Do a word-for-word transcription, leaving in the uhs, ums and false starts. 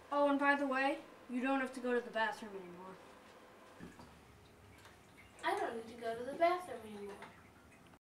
Oh, and by the way, you don't have to go to the bathroom anymore. I don't need to go to the bathroom anymore.